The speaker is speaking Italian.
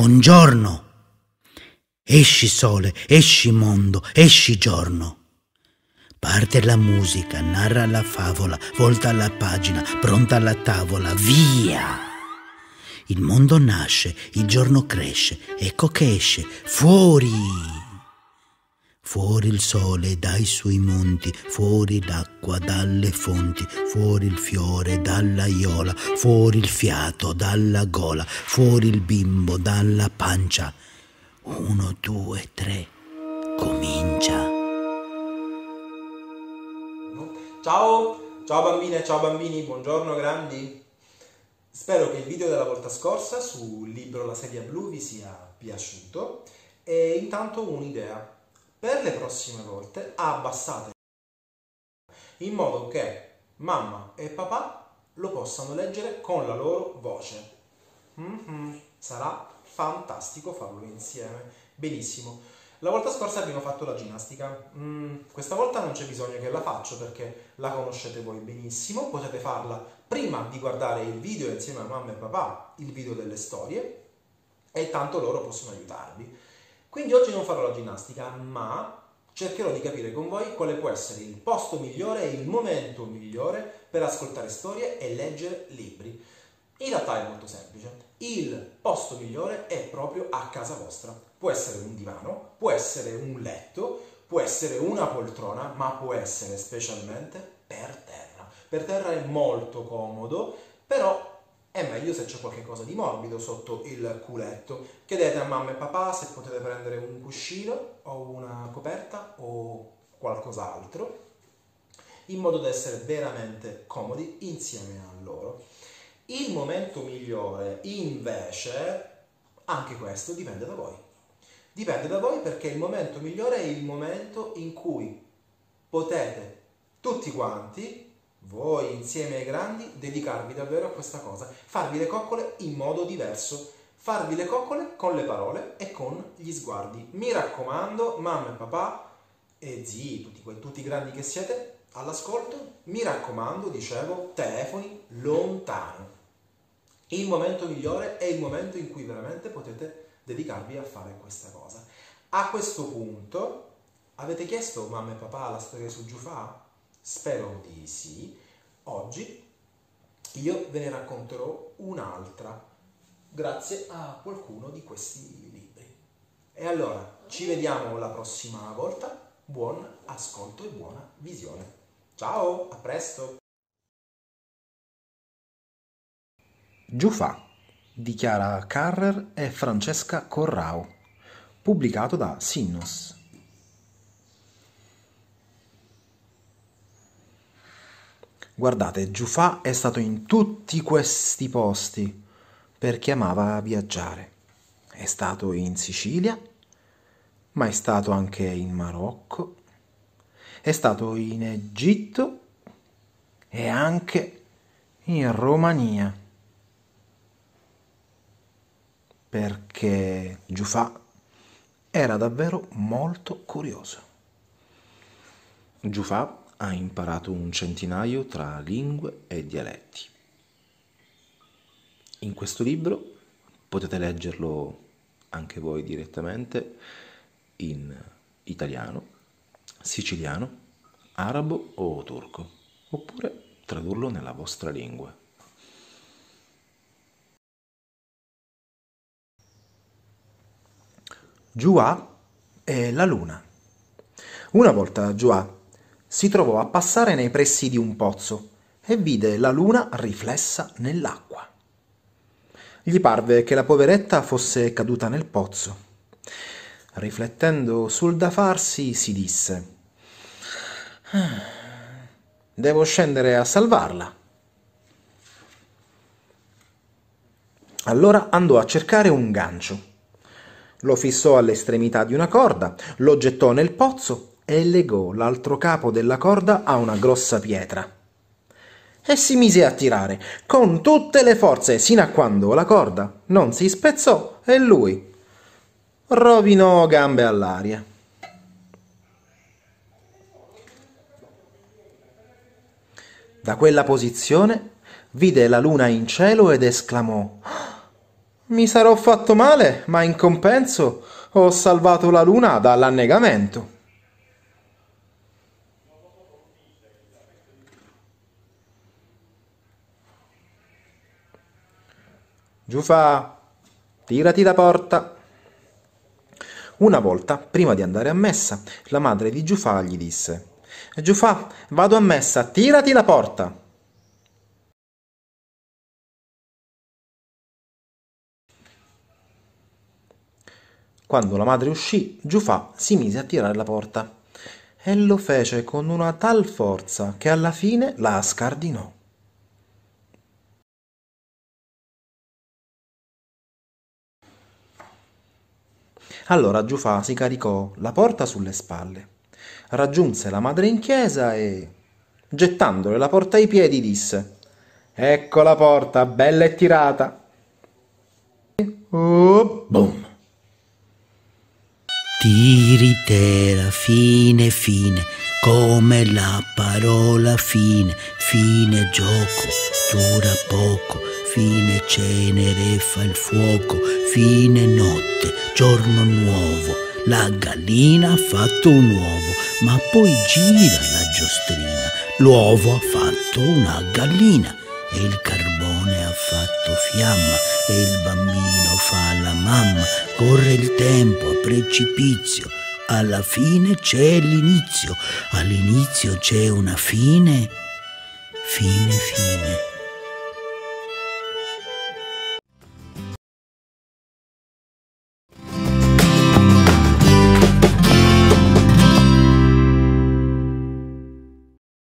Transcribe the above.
buongiorno. Esci sole, esci mondo, esci giorno. Parte la musica, narra la favola, volta la pagina, pronta la tavola, via! Il mondo nasce, il giorno cresce, ecco che esce, fuori! Fuori il sole dai suoi monti, fuori l'acqua dalle fonti, fuori il fiore dall'aiola, fuori il fiato dalla gola, fuori il bimbo dalla pancia. 1, 2, 3, comincia. Ciao bambine, ciao bambini, buongiorno grandi. Spero che il video della volta scorsa sul libro La sedia blu vi sia piaciuto e intanto un'idea. Per le prossime volte abbassate in modo che mamma e papà lo possano leggere con la loro voce. Sarà fantastico farlo insieme. Benissimo. La volta scorsa abbiamo fatto la ginnastica. Questa volta non c'è bisogno che la faccio perché la conoscete voi benissimo. Potete farla prima di guardare il video insieme a mamma e papà, il video delle storie, e tanto loro possono aiutarvi. Quindi oggi non farò la ginnastica, ma cercherò di capire con voi quale può essere il posto migliore e il momento migliore per ascoltare storie e leggere libri. In realtà è molto semplice. Il posto migliore è proprio a casa vostra. Può essere un divano, può essere un letto, può essere una poltrona, ma può essere specialmente per terra. Per terra è molto comodo, però è meglio se c'è qualche cosa di morbido sotto il culetto. Chiedete a mamma e papà se potete prendere un cuscino o una coperta o qualcos'altro, in modo da essere veramente comodi insieme a loro. Il momento migliore, invece, anche questo dipende da voi. Dipende da voi perché il momento migliore è il momento in cui potete tutti quanti, voi insieme ai grandi, dedicarvi davvero a questa cosa, farvi le coccole in modo diverso, farvi le coccole con le parole e con gli sguardi. Mi raccomando, mamma e papà e zii, tutti i grandi che siete all'ascolto, mi raccomando, dicevo, telefoni lontano. Il momento migliore è il momento in cui veramente potete dedicarvi a fare questa cosa. A questo punto, avete chiesto mamma e papà la storia su Giufà? Spero di sì. Oggi io ve ne racconterò un'altra, grazie a qualcuno di questi libri. E allora, ci vediamo la prossima volta. Buon ascolto e buona visione. Ciao, a presto! Giufà di Chiara Carrer e Francesca Corrao, pubblicato da Sinnos. Guardate, Giufà è stato in tutti questi posti perché amava viaggiare. È stato in Sicilia, ma è stato anche in Marocco, è stato in Egitto e anche in Romania. Perché Giufà era davvero molto curioso. Giufà ha imparato un centinaio tra lingue e dialetti. In questo libro potete leggerlo anche voi direttamente in italiano, siciliano, arabo o turco, oppure tradurlo nella vostra lingua. Giuà e la luna. Una volta Giuà si trovò a passare nei pressi di un pozzo e vide la luna riflessa nell'acqua. Gli parve che la poveretta fosse caduta nel pozzo. Riflettendo sul da farsi, si disse: «Devo scendere a salvarla». Allora andò a cercare un gancio. Lo fissò all'estremità di una corda, lo gettò nel pozzo e legò l'altro capo della corda a una grossa pietra. E si mise a tirare con tutte le forze sino a quando la corda non si spezzò e lui rovinò gambe all'aria. Da quella posizione vide la luna in cielo ed esclamò: Mi sarò fatto male, ma in compenso ho salvato la luna dall'annegamento. Giufà, tirati la porta. Una volta, prima di andare a messa, la madre di Giufà gli disse: Giufà, vado a messa, tirati la porta. Quando la madre uscì, Giufà si mise a tirare la porta e lo fece con una tal forza che alla fine la scardinò. Allora Giufà si caricò la porta sulle spalle, raggiunse la madre in chiesa e, gettandole la porta ai piedi, disse: Ecco la porta, bella e tirata. Oh, boom! Tiritera, fine, fine, come la parola fine, fine gioco, dura poco, fine cenere fa il fuoco, fine notte, giorno nuovo, la gallina ha fatto un uovo, ma poi gira la giostrina, l'uovo ha fatto una gallina, e il carbone ha fatto fiamma, e il bambino fa la mamma, corre il tempo a precipizio, alla fine c'è l'inizio, all'inizio c'è una fine, fine, fine.